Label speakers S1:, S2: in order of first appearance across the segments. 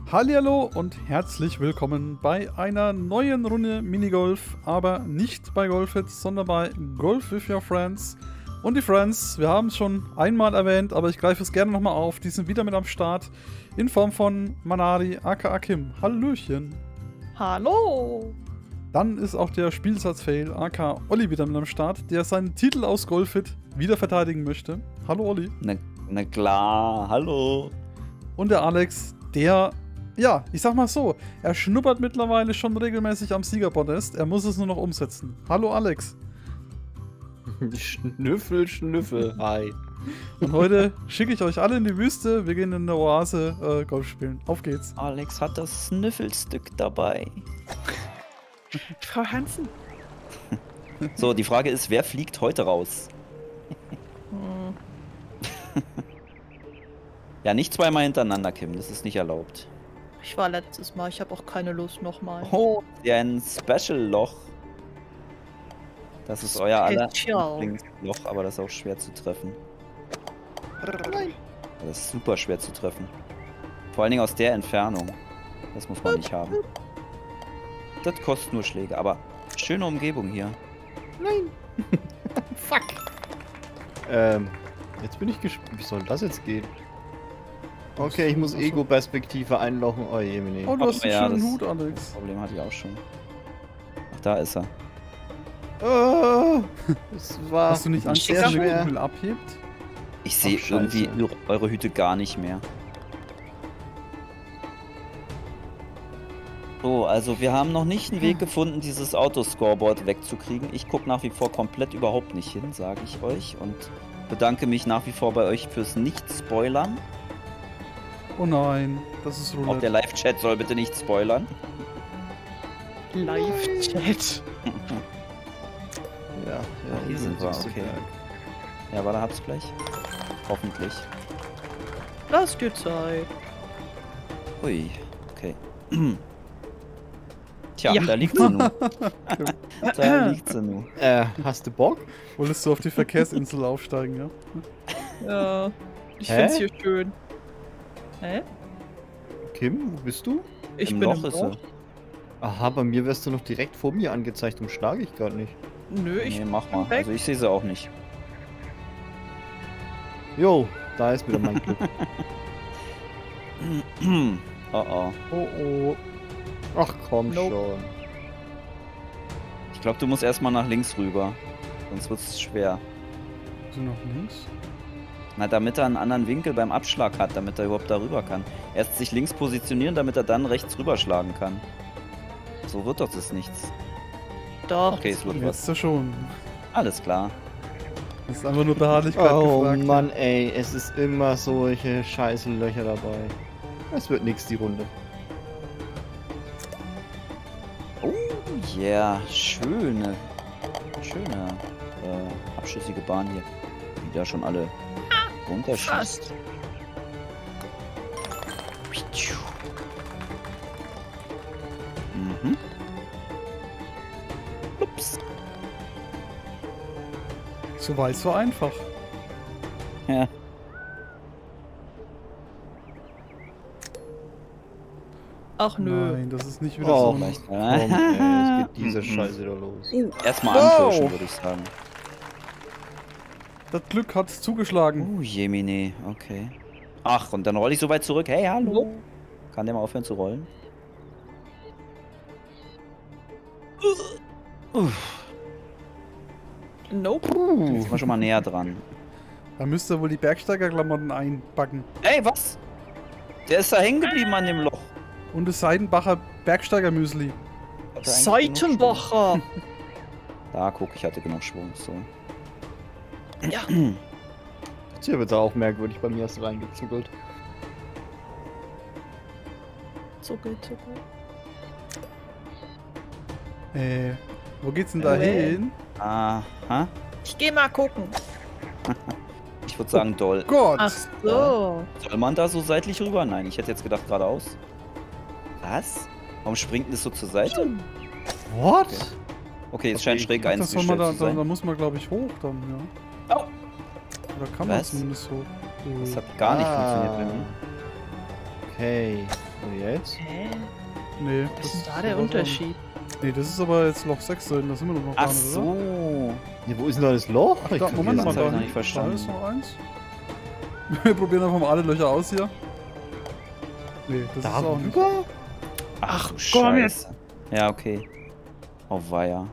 S1: Hallihallo und herzlich willkommen bei einer neuen Runde Minigolf, aber nicht bei Golfits, sondern bei Golf with Your Friends. Und die Friends, wir haben es schon einmal erwähnt, aber ich greife es gerne nochmal auf, die sind wieder mit am Start in Form von Manari aka Kim. Hallöchen.
S2: Hallo.
S1: Dann ist auch der Spielsatz-Fail aka Olli wieder mit am Start, der seinen Titel aus Golfit wieder verteidigen möchte. Hallo Olli.
S3: Na klar, hallo.
S1: Und der Alex, der, ja, ich sag mal so, er schnuppert mittlerweile schon regelmäßig am Siegerpodest. Er muss es nur noch umsetzen. Hallo Alex.
S3: Schnüffel, Schnüffel, hi.
S1: Und heute schicke ich euch alle in die Wüste. Wir gehen in der Oase Golf spielen. Auf geht's.
S3: Alex hat das Snüffelstück dabei.
S2: Frau Hansen.
S3: So, die Frage ist, wer fliegt heute raus? Ja, nicht zweimal hintereinander, Kim. Das ist nicht erlaubt.
S2: Ich war letztes Mal, ich habe auch keine Lust nochmal.
S3: Oh, ja, ein Special-Loch. Das ist euer aller Loch, aber das ist auch schwer zu treffen.
S2: Nein.
S3: Das ist super schwer zu treffen. Vor allen Dingen aus der Entfernung. Das muss man nicht haben. Das kostet nur Schläge, aber schöne Umgebung hier.
S2: Nein. Fuck.
S4: Jetzt bin ich gespannt. Wie soll das jetzt gehen? Okay, ich muss Ego-Perspektive einlochen. Oh je, nee.
S1: Oh, du hast einen
S3: ja,
S1: schönen
S3: das
S1: Hut, Alex.
S3: Problem hatte ich auch schon. Ach, da ist er.
S4: Oh, das war
S1: Hast du nicht Angst, dass
S4: sehr
S1: der
S4: schwer.
S1: Kugel abhebt?
S3: Ich sehe
S4: Ach,
S3: irgendwie
S4: scheiße.
S3: eure Hüte gar nicht mehr. So, also wir haben noch nicht einen Weg gefunden, dieses Autoscoreboard wegzukriegen. Ich gucke nach wie vor komplett überhaupt nicht hin, sage ich euch. Und bedanke mich nach wie vor bei euch fürs Nicht-Spoilern.
S1: Oh nein, das ist
S3: Auch der
S1: Roulette.
S3: Live-Chat soll bitte nicht spoilern.
S2: Live-Chat.
S4: Ja,
S3: hier sind wir, okay. Ja, warte, hab's gleich. Hoffentlich.
S2: Lass dir Zeit.
S3: Ui, okay. Tja,
S2: Ja.
S3: da liegt sie nun. Da liegt sie nun.
S4: Hast du Bock?
S1: Wolltest du auf die Verkehrsinsel aufsteigen, ja?
S2: Ja. Ich
S4: Hä?
S2: find's hier schön. Hä?
S4: Kim, wo bist du?
S2: Ich
S3: Im
S2: bin
S3: Loch
S2: im
S3: ist er.
S2: Loch.
S4: Aha, bei mir wärst du noch direkt vor mir angezeigt und schlage ich gerade nicht.
S2: Nö, ich
S3: Nee, mach mal.
S2: weg.
S3: Also ich sehe sie auch nicht.
S4: Jo, da ist wieder mein Glück.
S3: Oh oh.
S1: Oh oh.
S4: Ach komm
S2: Nope.
S4: schon.
S3: Ich glaube, du musst erstmal nach links rüber. Sonst wird es schwer.
S1: Bist du noch links?
S3: Na, damit er einen anderen Winkel beim Abschlag hat, damit er überhaupt darüber kann. Erst sich links positionieren, damit er dann rechts rüberschlagen kann. So wird doch das nichts.
S2: Doch.
S3: Okay, es wird was.
S1: Jetzt ja schon.
S3: Alles klar.
S1: Das ist einfach nur Beharrlichkeit
S4: Oh
S1: gefragt.
S4: Mann, ey, es ist immer solche scheiße Löcher dabei. Es wird nix die Runde.
S3: Oh yeah, schöne abschüssige Bahn hier. Die da schon alle runterschießt.
S2: Fast.
S3: Mhm. Ups.
S1: So weit, so einfach.
S3: Ja.
S2: Ach nö.
S1: Nein, das ist nicht wieder
S4: Oh,
S1: so.
S3: Vielleicht.
S4: komm, ey, es geht diese Scheiße da los.
S3: Erstmal
S1: Wow.
S3: anpirschen, würde ich sagen.
S1: Das Glück hat zugeschlagen.
S3: Oh, Jemine, okay. Ach, und dann rolle ich so weit zurück. Hey, hallo. Kann der mal aufhören zu rollen?
S2: Nope.
S3: Jetzt sind wir schon mal näher dran.
S1: Da müsst ihr wohl die Bergsteigerklamotten einpacken.
S3: Ey, was? Der ist da hängen geblieben an dem Loch.
S1: Und das Seidenbacher Bergsteigermüsli.
S3: Hatte eigentlich genug
S2: Seitenbacher.
S3: Schwung. Da, guck, ich hatte genug Schwung. So.
S2: Ja.
S4: Jetzt hier wird auch merkwürdig, bei mir hast du reingezuckelt.
S2: Zuckel, zuckel.
S1: Wo geht's denn da hin?
S3: Aha.
S2: Ich geh mal gucken.
S3: Ich würde sagen, doll.
S1: Gott!
S2: Ach so.
S3: Soll man da so seitlich rüber? Nein, ich hätte jetzt gedacht geradeaus. Was? Warum springt das so zur Seite?
S4: What?
S3: Okay, es scheint schräg
S1: Das soll man
S3: eingestellt zu
S1: da
S3: sein.
S1: muss man, glaube ich, hoch dann, ja.
S3: Au!
S1: Oder kann man
S3: Was?
S1: zumindest hoch.
S3: Das hat gar nicht funktioniert bei mir.
S4: Okay. Und jetzt?
S2: Hä?
S1: Nee.
S2: Was ist denn da
S1: ist
S2: der
S1: aber
S2: Unterschied?
S1: Nee, das ist aber jetzt Loch 6 drin, da sind wir doch noch gar
S3: Ach
S1: nicht, oder?
S3: so.
S4: Ja, wo ist denn da das Loch?
S1: Ach, da, Moment mal,
S3: das hab ich
S1: da,
S3: noch nicht verstanden.
S1: da ist noch eins. Wir probieren einfach mal alle Löcher aus hier. Nee, das
S4: Da
S1: ist auch nicht.
S4: rüber?
S3: Ach, du
S2: komm
S3: Scheiße. Ja, okay. Oh weia.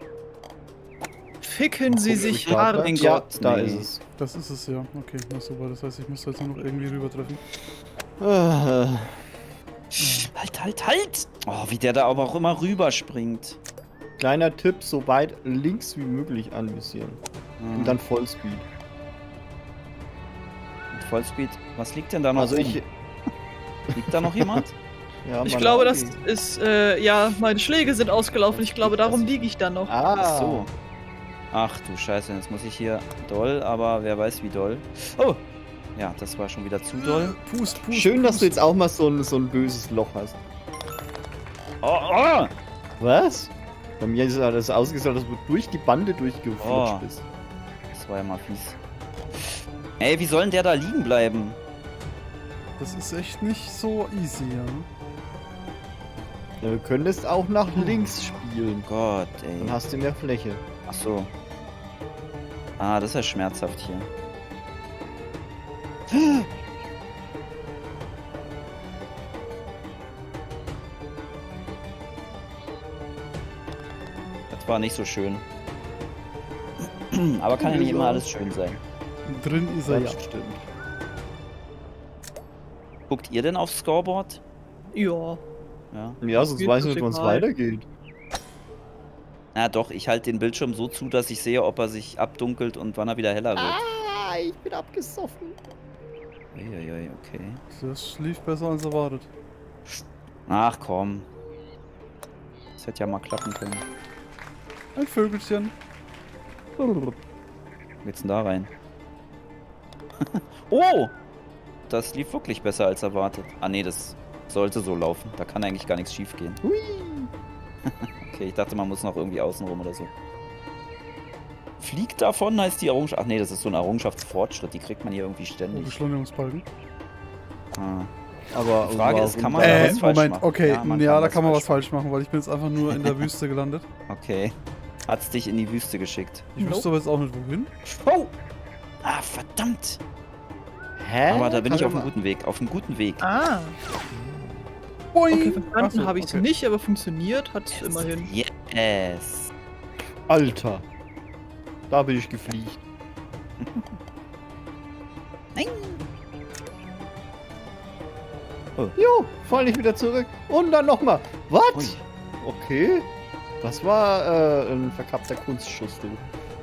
S2: Ficken Sie sich
S4: Ja,
S2: hart.
S3: Mein
S4: ja,
S3: Gott,
S4: da
S3: nee.
S4: ist es.
S1: Das ist es ja. Okay, na super. Das heißt, ich muss da jetzt nur noch irgendwie rüber treffen.
S3: Halt! Oh, wie der da aber auch immer rüberspringt.
S4: Kleiner Tipp, so weit links wie möglich anvisieren. Und dann Vollspeed.
S3: Mit Vollspeed. Was liegt denn da noch?
S4: Also
S3: rum?
S4: ich...
S3: Liegt da noch jemand?
S4: Ja,
S2: Ich
S4: meine
S2: glaube, das
S4: Augen.
S2: ist, ja, meine Schläge sind ausgelaufen. Ich glaube, darum liege ich da noch.
S3: Ach so. Ach du Scheiße, jetzt muss ich hier doll, aber wer weiß wie doll. Oh! Ja, das war schon wieder zu doll.
S1: Pust.
S4: Schön, dass du jetzt auch mal so ein böses Loch hast.
S3: Oh!
S4: Was? Bei mir ist das ausgesagt, dass du durch die Bande durchgeflutscht
S3: Oh.
S4: bist.
S3: Das war ja mal fies. Ey, wie soll denn der da liegen bleiben?
S1: Das ist echt nicht so easy, ja.
S4: Ja, du könntest auch nach links spielen.
S3: Gott, ey.
S4: Dann hast du mehr Fläche.
S3: Ach so. Ah, das ist ja schmerzhaft hier. Das war nicht so schön. Aber kann ja nicht immer alles schön sein.
S1: Drin ist er ja.
S4: Das stimmt.
S3: Guckt ihr denn aufs Scoreboard?
S2: Ja.
S3: Ja.
S4: Ja, sonst
S2: Geht
S4: weiß ich
S2: das
S4: nicht, wann es
S2: egal.
S4: weitergeht.
S3: Na doch, ich halte den Bildschirm so zu, dass ich sehe, ob er sich abdunkelt und wann er wieder heller wird.
S4: Ah, ich bin abgesoffen.
S3: Uiuiui, okay.
S1: Das lief besser als erwartet.
S3: Ach komm. Das hätte ja mal klappen können.
S1: Ein Vögelchen.
S3: Wo geht's denn da rein? Oh! Das lief wirklich besser als erwartet. Ah nee, das sollte so laufen. Da kann eigentlich gar nichts schief gehen.
S4: Hui.
S3: Okay, ich dachte, man muss noch irgendwie außen rum oder so. Fliegt davon heißt die Errungenschaft. Ach nee, das ist so ein Errungenschaftsfortschritt. Die kriegt man hier irgendwie
S1: Oh,
S3: ständig.
S1: Beschleunigungsbalken.
S3: Ah.
S4: Aber
S3: Die Frage ist, kann man da was falsch
S1: Moment,
S3: machen?
S1: okay.
S3: Ja, man
S1: Ja,
S3: kann
S1: da
S3: was
S1: kann man was
S3: falsch
S1: falsch machen, weil ich bin jetzt einfach nur in der Wüste gelandet.
S3: Okay. Hat's dich in die Wüste geschickt.
S1: Ich wüsste aber jetzt auch nicht wohin.
S3: Oh! Ah, verdammt!
S4: Hä?
S3: Aber da bin ich
S4: Kann
S3: auf einem
S4: man-
S3: guten Weg. Auf einem guten Weg.
S2: Ah.
S1: Boing!
S2: Okay, verstanden
S1: Ach so,
S2: habe ich es
S1: okay.
S2: nicht, aber funktioniert hat es immerhin.
S3: Yes!
S4: Alter. Da bin ich gefliegt.
S3: Nein!
S4: Jo, fall ich wieder zurück. Und dann nochmal.
S3: Ui.
S4: Was? Okay. Das war ein verkappter Kunstschuss, du.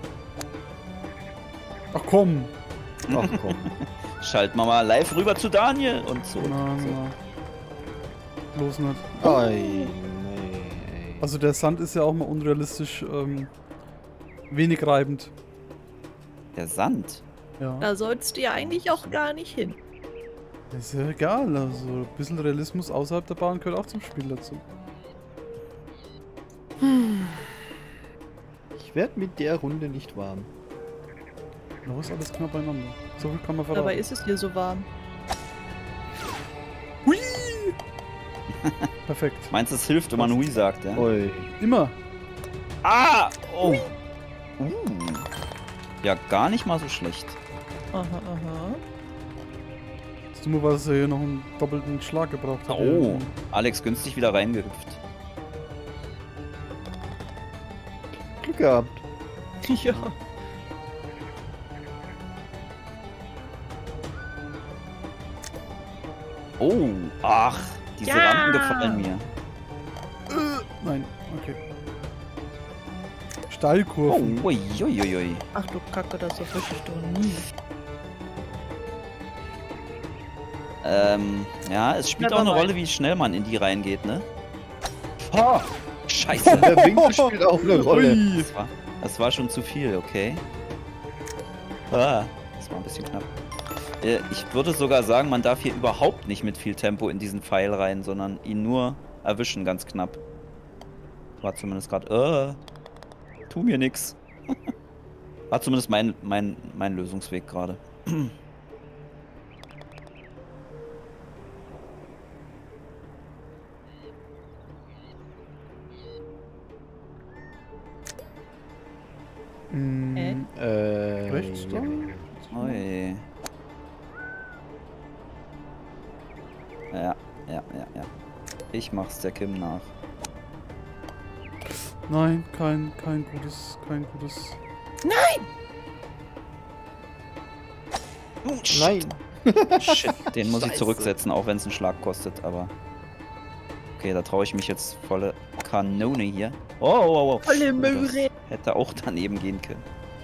S1: Ach komm.
S4: Ach komm.
S3: Schalten wir mal live rüber zu Daniel und so.
S1: Na, na. Bloß nicht.
S4: Ei, nee.
S1: Also der Sand ist ja auch mal unrealistisch wenig reibend.
S3: Der Sand.
S1: Ja.
S2: Da sollst du ja eigentlich auch gar nicht hin.
S1: Ist ja egal. Also ein bisschen Realismus außerhalb der Bahn gehört auch zum Spiel dazu.
S4: Ich werde mit der Runde nicht warm.
S1: Da ist alles knapp beieinander. So viel kann man verraten.
S2: Dabei ist es hier so warm.
S1: Hui! Perfekt.
S3: Meinst du, es hilft, wenn man Hui sagt, ja?
S4: Oi.
S1: Immer.
S3: Ah! Oh! Ja, gar nicht mal so schlecht.
S2: Aha, aha.
S1: Das Dumme war, dass er hier noch einen doppelten Schlag gebraucht hat.
S3: Oh! Alex günstig wieder reingehüpft.
S4: Glück gehabt.
S2: Ja.
S3: Oh! Ach! Diese
S2: Ja.
S3: Rampen gefallen mir.
S1: Nein, okay.
S3: Oh!
S1: Steilkurven.
S3: Uiuiui.
S2: Ach du Kacke, das erwische ich doch nie.
S3: Ja, es spielt auch
S2: Never
S3: eine
S2: mind.
S3: Rolle, wie schnell man in die reingeht, ne? Oh! Scheiße!
S4: Der Winkel spielt auch eine Rolle.
S1: Ui.
S3: Das war schon zu viel, okay. Ah, das war ein bisschen knapp. Ich würde sogar sagen, man darf hier überhaupt nicht mit viel Tempo in diesen Pfeil rein, sondern ihn nur erwischen, ganz knapp. War zumindest gerade, tu mir nix. War zumindest mein Lösungsweg gerade.
S1: Rechts da?
S3: Ui. Ja. Ich mach's der Kim nach.
S1: Nein, kein gutes.
S4: Nein.
S3: Shit, den muss ich
S4: Scheiße.
S3: zurücksetzen, auch wenn es einen Schlag kostet, aber... Okay, da traue ich mich jetzt volle Kanone hier. Oh.
S2: Volle
S3: Das
S2: Möhre.
S3: hätte auch daneben gehen können.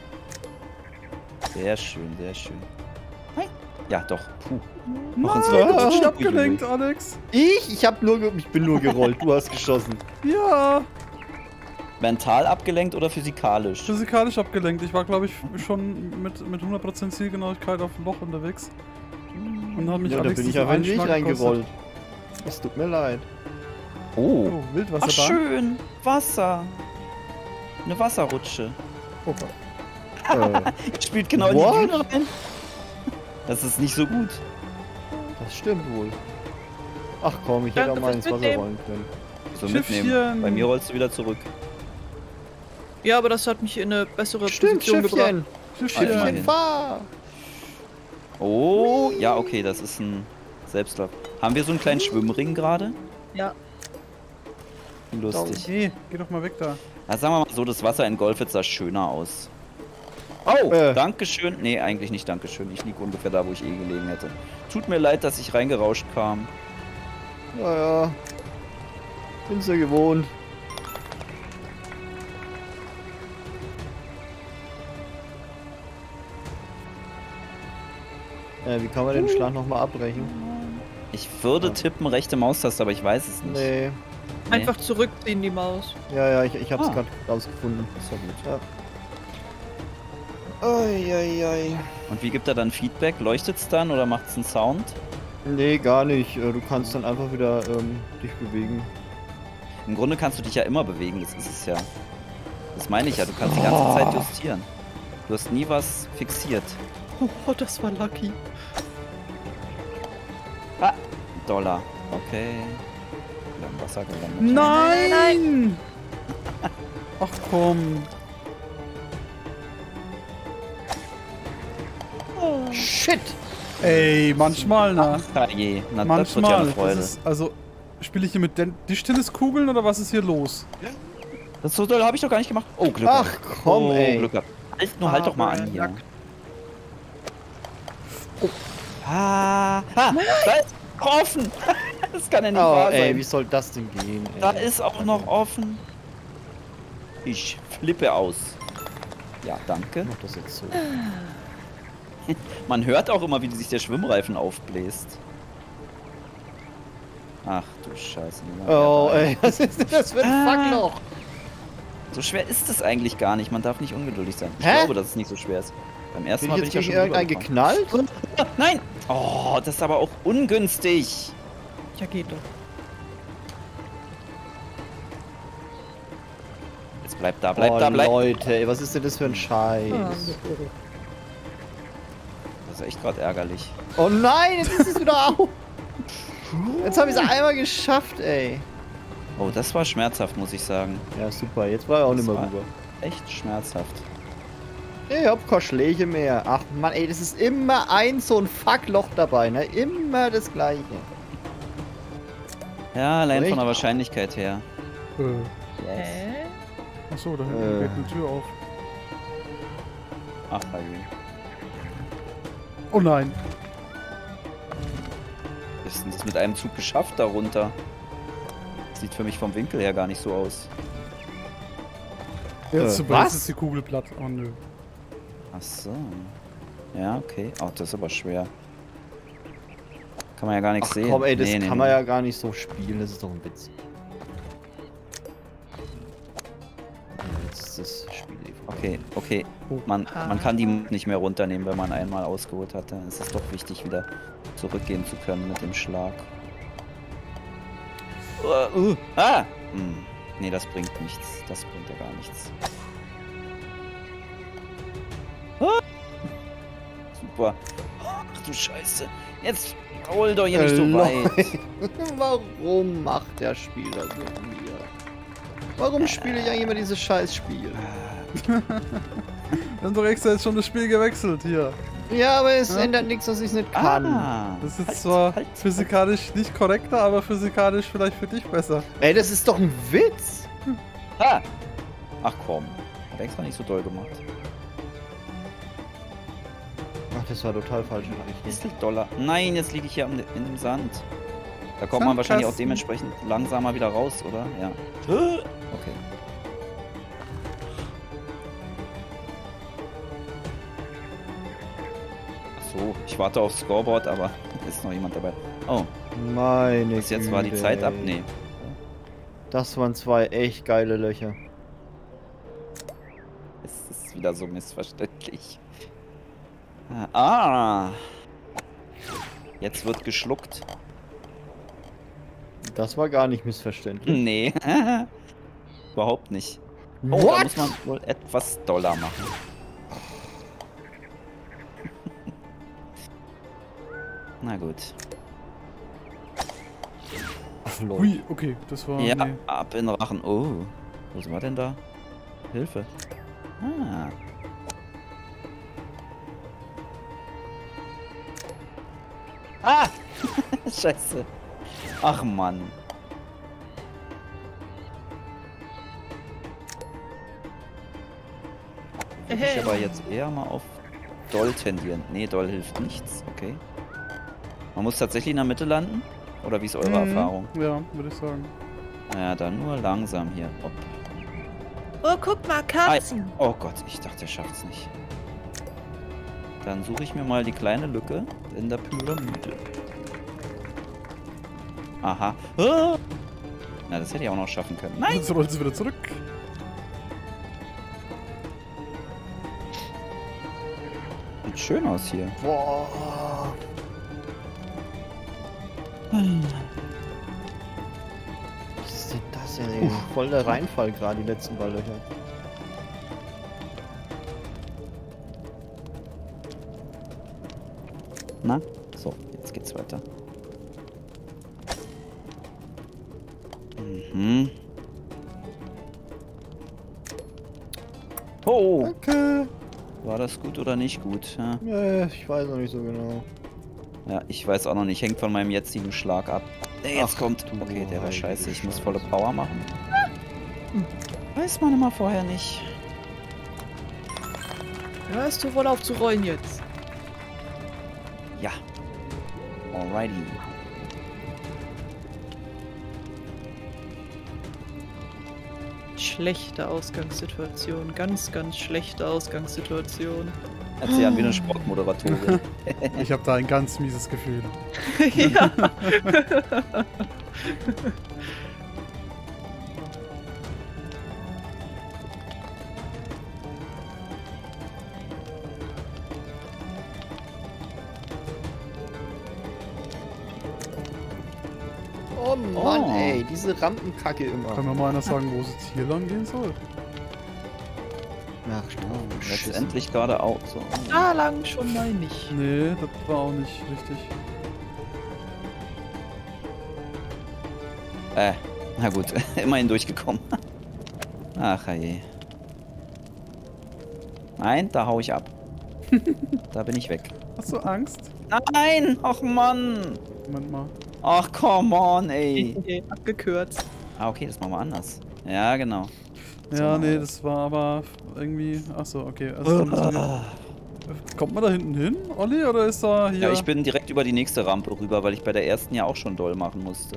S3: Sehr schön, sehr schön. Nein. Ja, doch. Puh. Noch ins
S1: Nein,
S3: Loch
S1: du hast dich
S3: gerutscht.
S1: abgelenkt, Alex.
S4: Ich bin nur gerollt, du hast geschossen.
S1: Ja,
S3: Mental abgelenkt oder physikalisch?
S1: physikalisch abgelenkt. Ich war, glaube ich, schon mit 100% Zielgenauigkeit auf dem Loch unterwegs. Und hat mich
S4: Ja, da
S1: Alex
S4: bin ich
S1: diesen
S4: aber nicht
S1: Einschlag
S4: reingerollt. Es tut mir leid.
S3: Oh.
S1: gekostet. Oh, Wildwasserbahn.
S3: Ach, schön. Wasser. Eine Wasserrutsche.
S1: Opa.
S3: Spielt genau in
S4: What?
S3: die Bühne rein. Das ist nicht so gut.
S4: Das stimmt wohl. Ach komm, ich hätte
S2: Danke
S4: auch mal
S2: fürs
S4: ins Wasser
S2: Mitnehmen.
S4: rollen können.
S3: So
S1: Schiffchen.
S3: mitnehmen. Bei mir rollst du wieder zurück.
S2: Ja, aber das hat mich in eine bessere
S4: Stimmt,
S2: Position gebracht.
S4: Schiffchen.
S1: Schiffchen.
S3: Immerhin.
S4: Fahr.
S3: Oh, ja, okay, das ist ein Selbstlauf. Haben wir so einen kleinen Schwimmring gerade?
S2: Ja.
S3: Lustig.
S1: Nee, geh doch mal weg da.
S3: Na, sagen wir mal so, das Wasser in Golfitz sah schöner aus. Oh, Dankeschön. Nee, eigentlich nicht Dankeschön. Ich liege ungefähr da, wo ich eh gelegen hätte. Tut mir leid, dass ich reingerauscht kam.
S4: Naja. Bin's ja gewohnt. Wie kann man den Schlag nochmal abbrechen?
S3: Ich würde
S4: Ja.
S3: tippen, rechte Maustaste, aber ich weiß es nicht.
S4: Nee.
S3: Nee.
S2: Einfach zurückziehen, die Maus.
S4: Ja, ich hab's
S3: Ah.
S4: gerade rausgefunden.
S3: Das war gut.
S4: Ja. Oi.
S3: Und wie gibt er dann Feedback? Leuchtet's dann oder macht's einen Sound?
S4: Nee, gar nicht. Du kannst dann einfach wieder dich bewegen.
S3: Im Grunde kannst du dich ja immer bewegen, das ist es ja. Das meine ich ja, du kannst die ganze Zeit justieren. Du hast nie was fixiert.
S2: Oh, das war lucky.
S3: Ah, Dollar. Okay. Wir haben Wasser gelandet.
S1: Nein! Ach komm.
S4: Shit!
S1: Ey, manchmal, na.
S3: Ah je, na das wird ja
S1: Manchmal.
S3: eine Freude.
S1: Das ist, also, spiele ich hier mit Tischtenniskugeln oder was ist hier los?
S3: Das so doll habe ich doch gar nicht gemacht. Oh, Glück
S4: Ach
S3: gehabt.
S4: komm,
S3: Oh,
S4: ey.
S3: Glück gehabt. Halt doch mal an hier. Oh. Da ist offen. Das kann ja nicht
S4: Oh,
S3: wahr
S4: ey,
S3: sein.
S4: wie soll das denn gehen, ey?
S3: Da ist auch noch offen. Ich flippe aus. Ja, danke.
S4: Mach das jetzt so.
S3: Man hört auch immer, wie sich der Schwimmreifen aufbläst. Ach du Scheiße.
S4: Oh, ey, was ist denn das für ein Fuckloch?
S3: So schwer ist es eigentlich gar nicht. Man darf nicht ungeduldig sein. Ich
S4: Hä?
S3: glaube, dass es nicht so schwer ist. Beim ersten
S4: Bin
S3: Mal
S4: ich
S3: bin
S4: jetzt
S3: ich ja
S4: gegen
S3: schon
S4: irgendeinen
S3: rübergefahren.
S4: geknallt?
S3: Nein! Oh, das ist aber auch ungünstig.
S2: Ja, geht doch.
S3: Jetzt bleib da, bleib
S4: Oh,
S3: da, bleib.
S4: Leute, ey, was ist denn das für ein Scheiß?
S3: Das ist echt gerade ärgerlich.
S4: Oh nein, jetzt ist es wieder auf. Jetzt habe ich es einmal geschafft, ey.
S3: Oh, das war schmerzhaft, muss ich sagen.
S4: Ja, super, jetzt war er auch nicht mehr
S3: war-
S4: rüber.
S3: Echt schmerzhaft.
S4: Ich hab keine Schläge mehr. Ach man, ey, das ist immer so ein Fuckloch dabei, ne? Immer das gleiche.
S3: Ja, allein
S4: Echt?
S3: von der Wahrscheinlichkeit her.
S2: Hä?
S1: Achso, da hinten geht eine Tür auf.
S3: Ach, Harry.
S1: Oh nein.
S3: Ist es mit einem Zug geschafft darunter? Sieht für mich vom Winkel her gar nicht so aus.
S1: Jetzt
S4: was?
S1: ist die Kugel platt. Oh nö.
S3: Ach so. Ja, okay. Oh, das ist aber schwer. Kann man ja gar nichts
S4: Ach
S3: sehen.
S4: komm, ey, das
S3: Nee, nee,
S4: kann
S3: nee.
S4: man ja gar nicht so spielen, das ist doch ein Witz. Jetzt ist das Spiel
S3: Okay, okay. Man kann die nicht mehr runternehmen, wenn man einmal ausgeholt hat. Dann ist es doch wichtig, wieder zurückgehen zu können mit dem Schlag. Ah! Nee, das bringt nichts. Das bringt ja gar nichts. Ah. Super. Ach du Scheiße. Jetzt hol doch hier nicht so weit.
S4: Warum macht der Spieler so mit mir? Warum spiele ich eigentlich immer dieses Scheißspiel?
S1: Wir haben doch extra jetzt schon das Spiel gewechselt hier.
S4: Ja, aber es
S1: Ja.
S4: ändert nichts, dass ich es nicht kann.
S3: Ah,
S1: Das ist jetzt zwar physikalisch nicht korrekter, aber physikalisch vielleicht für dich besser.
S4: Ey, das ist doch ein Witz.
S3: Ha! Ach komm. Hat extra nicht so doll gemacht.
S4: Ach, das war total falsch.
S3: Ist Dollar. Nein, jetzt liege ich hier im Sand. Da kommt man wahrscheinlich auch
S1: Sandkasten.
S3: dementsprechend langsamer wieder raus, oder? Ja. Okay. Ach so, ich warte aufs Scoreboard, aber ist noch jemand dabei. Oh,
S4: Meine
S3: bis jetzt war die
S4: Güte,
S3: Zeit ab.
S4: ey.
S3: Nee.
S4: Das waren zwei echt geile Löcher.
S3: Es ist wieder so missverständlich. Ah. Jetzt wird geschluckt.
S4: Das war gar nicht missverständlich.
S3: Nee. Überhaupt nicht. Oh, da
S4: What?
S3: muss man wohl etwas doller machen. Na gut.
S4: Ach, lol.
S1: Hui, okay, das war...
S3: Ja,
S1: nee.
S3: ab in den Rachen. Oh, was war denn da? Hilfe. Ah. Ah! Scheiße. Ach Mann. Würde ich aber jetzt eher mal auf Doll tendieren. Nee, Doll hilft nichts. Okay. Man muss tatsächlich in der Mitte landen? Oder wie ist eure Erfahrung?
S1: Ja, würde ich sagen.
S3: Ja, dann nur langsam hier. Hopp.
S2: Oh, guck mal, Katzen.
S3: Oh Gott, ich dachte, er schafft's nicht. Dann suche ich mir mal die kleine Lücke in der Pyramide. Aha. Ah! Na, das hätte ich auch noch schaffen können. Nein!
S1: Jetzt rollt sie wieder zurück.
S3: Sieht schön aus hier.
S4: Boah. Was ist denn das denn, ey? Voll der Reinfall gerade, die letzten Balllöcher.
S3: Na? So, jetzt geht's weiter. Mhm. Oh!
S4: Danke.
S3: War das gut oder nicht gut? Ja,
S4: Ich weiß noch nicht so genau.
S3: ja, ich weiß auch noch nicht. Hängt von meinem jetzigen Schlag ab. Jetzt
S4: Ach,
S3: kommt.
S4: du
S3: Okay, der war
S4: heilige
S3: scheiße. Ich muss
S4: Scheiße.
S3: volle Power machen. Weiß man immer vorher nicht.
S2: Hörst du wohl auf zu rollen jetzt?
S3: Ja. Alrighty.
S2: Schlechte Ausgangssituation. Ganz, ganz schlechte Ausgangssituation.
S3: Hört sich an wie eine Sportmoderatorin.
S1: Ich habe da ein ganz mieses Gefühl.
S2: Ja.
S4: Oh Mann,
S3: Oh.
S4: ey, diese Rampenkacke
S1: Kann
S4: immer.
S1: mir mal einer sagen, wo es jetzt hier lang gehen soll?
S4: Ach, stimmt.
S3: Letztendlich geradeaus. So.
S2: Da lang schon mal nicht.
S1: Nee, das war auch nicht richtig.
S3: Na gut, immerhin durchgekommen. Ach je. Nein, da hau ich ab. Da bin ich weg.
S1: Hast du Angst?
S3: Nein! Ach Mann!
S1: Moment mal.
S3: Ach come on, ey.
S2: Okay, abgekürzt.
S3: Ah, okay, das machen wir anders. Ja, genau.
S1: Ja,
S3: So.
S1: nee, das war aber irgendwie... Achso, okay. Also kommt man da hinten hin, Olli, oder ist da hier...
S3: Ja, ich bin direkt über die nächste Rampe rüber, weil ich bei der ersten ja auch schon doll machen musste.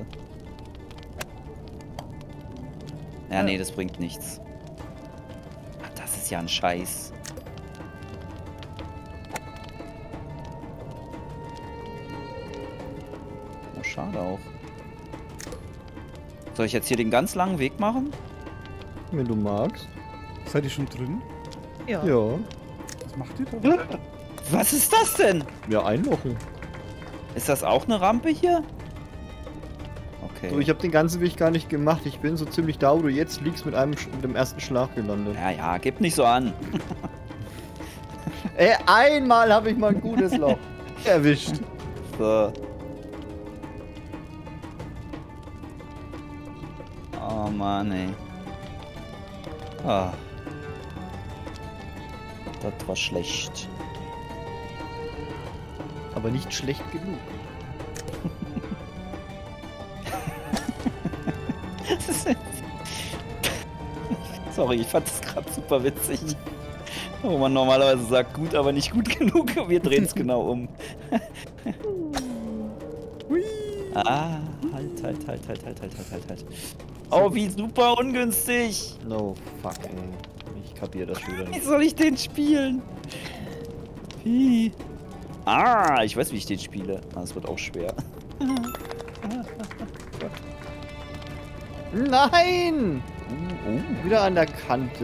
S3: Ja, nee, das bringt nichts. Ach, das ist ja ein Scheiß. Oh, schade auch. Soll ich jetzt hier den ganz langen Weg machen?
S4: Wenn du magst.
S1: Seid ihr schon drin?
S2: Ja.
S4: Ja.
S1: Was macht ihr da?
S3: Was ist das denn?
S4: Ja, einlochen.
S3: Ist das auch eine Rampe hier? Okay.
S4: So, ich habe den ganzen Weg gar nicht gemacht. Ich bin so ziemlich da, wo du jetzt liegst, mit dem ersten Schlag gelandet.
S3: Ja, ja, gib nicht so an.
S4: Ey, einmal habe ich mal ein gutes Loch erwischt.
S3: So. Oh Mann, ey. Ah. Das war schlecht.
S4: Aber nicht schlecht genug.
S3: Sorry, ich fand das gerade super witzig. Wo man normalerweise sagt, gut, aber nicht gut genug. Wir drehen es genau um. Ah, halt. Oh, wie super ungünstig.
S4: No, fuck, ey. Ich kapier das wieder
S3: Wie
S4: nicht.
S3: soll ich den spielen? Wie? Ah, ich weiß, wie ich den spiele. Ah, das wird auch schwer.
S4: Nein! Wieder an der Kante.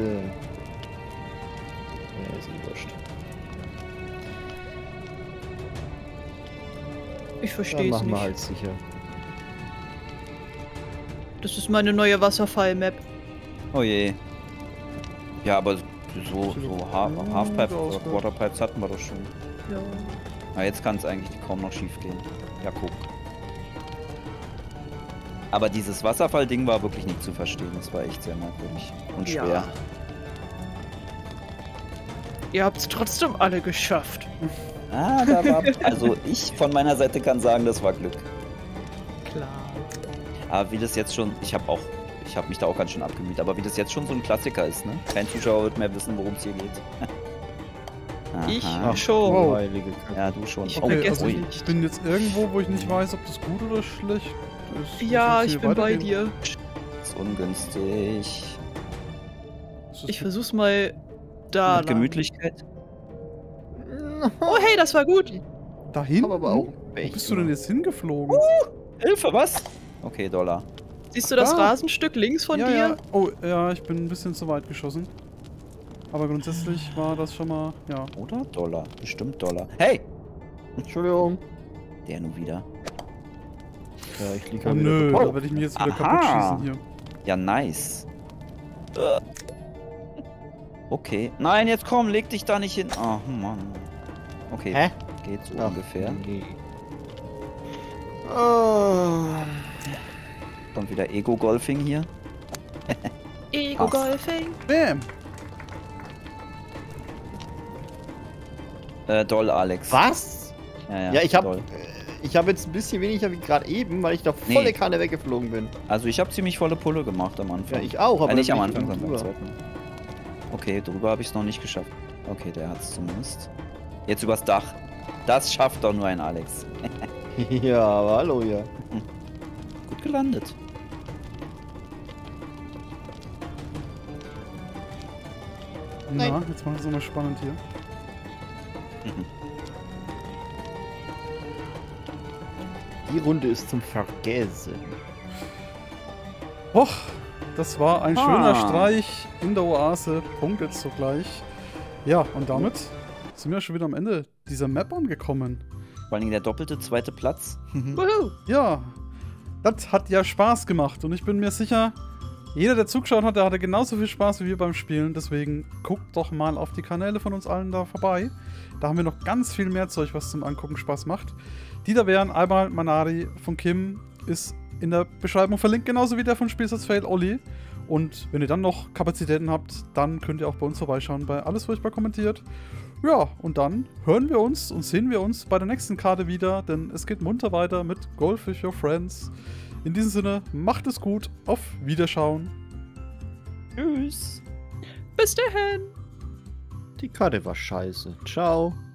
S4: Ja, ist eh wurscht.
S2: Ich
S4: Dann
S2: verstehe es
S4: machen wir
S2: nicht.
S4: halt sicher.
S2: Das ist meine neue Wasserfall-Map.
S3: Oh je. Ja, aber so Halfpipes oder
S1: ausgehört.
S3: Quarterpipes hatten wir doch schon.
S2: Ja.
S3: Na, jetzt kann es eigentlich kaum noch schief gehen. Ja, guck. Aber dieses Wasserfall-Ding war wirklich nicht zu verstehen. Das war echt sehr merkwürdig und schwer.
S2: Ja. Ihr habt es trotzdem alle geschafft.
S3: Ah, da war... Also ich von meiner Seite kann sagen, das war Glück.
S2: Klar.
S3: Aber wie das jetzt schon... Ich habe mich da auch ganz schön abgemüht. Aber wie das jetzt schon so ein Klassiker ist, ne? Kein Zuschauer wird mehr wissen, worum es hier geht.
S2: Ich
S3: Aha.
S2: schon.
S4: Oh, heilige Kacke.
S3: Ja, du schon.
S2: Ich
S3: Oh,
S2: vergesse
S3: ui.
S2: nicht.
S1: Ich bin jetzt irgendwo, wo ich nicht weiß, ob das gut oder schlecht ist.
S2: Ja,
S1: Muss
S2: ich
S1: hier
S2: bin bei
S1: weitergehen?
S2: dir.
S3: Das ist ungünstig.
S1: Ist das
S2: Ich versuch's mal da
S3: Mit
S2: lang.
S3: Gemütlichkeit.
S2: Oh hey, das war gut.
S1: da hinten?
S4: Hab aber auch
S1: Wo
S4: Pech,
S1: bist du denn
S4: oder?
S1: jetzt hingeflogen?
S3: Hilfe, was? Okay, $.
S2: Siehst du das
S1: Da.
S2: Rasenstück links von
S1: ja,
S2: dir?
S1: ja. Oh, ja, ich bin ein bisschen zu weit geschossen. Aber grundsätzlich war das schon mal, ja.
S3: Oder $. Bestimmt $. Hey!
S4: Entschuldigung.
S3: Der nur wieder.
S4: Ja, ich lieg
S1: Oh
S4: halt
S1: nö,
S4: wieder.
S1: da werde ich mich jetzt wieder
S3: Aha.
S1: kaputt schießen hier.
S3: Ja, nice. Okay. Nein, jetzt komm, leg dich da nicht hin. Oh, Mann. Okay,
S4: Hä?
S3: geht so
S4: Ach,
S3: ungefähr.
S4: Nee. Oh.
S3: Kommt wieder Ego-Golfing hier.
S2: Ego-Golfing.
S1: Bam!
S3: Doll, Alex.
S4: Was?
S3: Ja,
S4: Ja, ich hab
S3: doll.
S4: jetzt ein bisschen weniger wie gerade eben, weil ich da volle
S3: Nee.
S4: Kanne weggeflogen bin.
S3: Also ich habe ziemlich volle Pulle gemacht am Anfang.
S4: Ja, ich auch, aber
S3: Nicht
S4: dann
S3: am
S4: bin ich
S3: Anfang, sondern beim
S4: drüber.
S3: zweiten. Okay, drüber habe ich es noch nicht geschafft. Okay, der hat es zumindest. Jetzt übers Dach. Das schafft doch nur ein Alex.
S4: Ja, aber hallo, ja.
S3: Gut gelandet.
S1: Na,
S4: Nein.
S1: jetzt machen wir es mal spannend hier.
S4: Die Runde ist zum Vergessen.
S1: Och, das war ein schöner
S3: Ah.
S1: Streich in der Oase. Punkt jetzt sogleich. Ja, und damit sind wir schon wieder am Ende dieser Map angekommen.
S3: Vor allem der doppelte zweite Platz.
S2: Wuhu.
S1: Ja, das hat ja Spaß gemacht und ich bin mir sicher, jeder, der zugeschaut hat, der hatte genauso viel Spaß wie wir beim Spielen. Deswegen guckt doch mal auf die Kanäle von uns allen da vorbei. Da haben wir noch ganz viel mehr Zeug, was zum Angucken Spaß macht. Die da wären einmal Manari von Kim, ist in der Beschreibung verlinkt, genauso wie der von Spielsatz Fail Olli. Und wenn ihr dann noch Kapazitäten habt, dann könnt ihr auch bei uns vorbeischauen bei Alles Furchtbar kommentiert. Ja, und dann hören wir uns und sehen wir uns bei der nächsten Karte wieder, denn es geht munter weiter mit Golf with Your Friends. In diesem Sinne, macht es gut, auf Wiederschauen.
S3: Tschüss.
S2: Bis dahin.
S4: Die Karte war scheiße. Ciao.